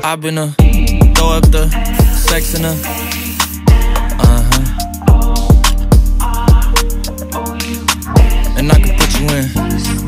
I've been throw up the sex in her. And I can put you in.